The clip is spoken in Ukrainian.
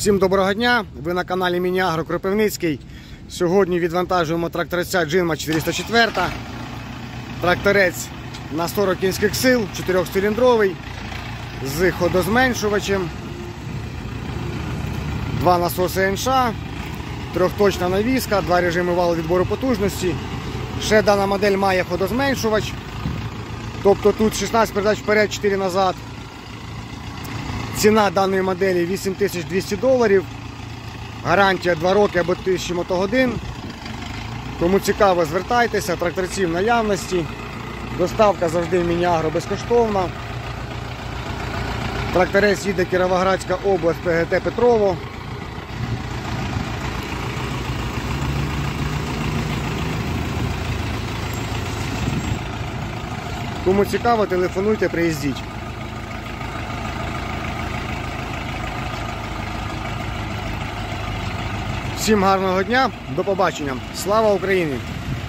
Всім доброго дня! Ви на каналі Міні-Агро Кропивницький. Сьогодні відвантажуємо тракторця Джинма 404. Тракторець на 40 кінських сил, 4-циліндровий, з ходозменшувачем, 2 насоси НШ, 3-точна навіска, 2 режими валу відбору потужності. Ще дана модель має ходозменшувач, тобто тут 16 передач вперед, 4 назад. Ціна даної моделі $8200, гарантія 2 роки або 1000 мотогодин. Кому цікаво, звертайтеся, тракторці в наявності. Доставка завжди в Міні-Агро безкоштовна. Тракторець їде Кіровоградська область, ПГТ Петрово. Кому цікаво, телефонуйте, приїздіть. Всім гарного дня, до побачення. Слава Україні!